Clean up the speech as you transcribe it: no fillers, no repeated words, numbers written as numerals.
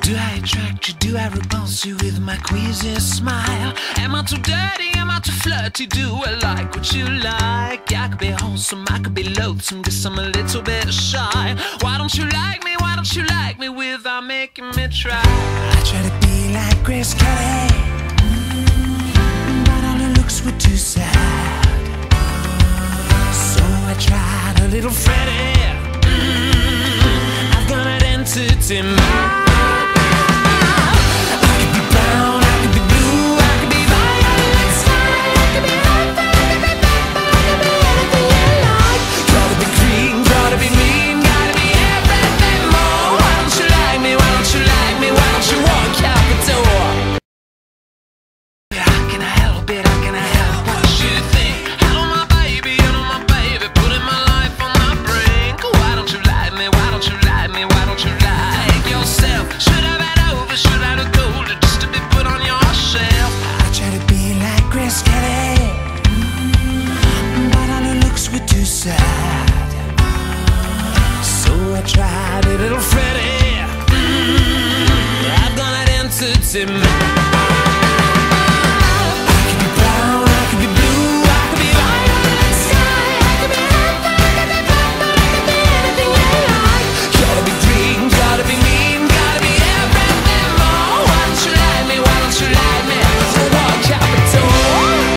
Do I attract you? Do I repulse you with my queasy smile? Am I too dirty? Am I too flirty? Do I like what you like? I could be wholesome, I could be loathsome, guess I'm a little bit shy. Why don't you like me? Why don't you like me without making me try? I try to be like Grace Kelly, but all her looks were too sad. So I tried a little Freddie. I've got an entity mind. So I tried a little Freddie. I've got an entity mind.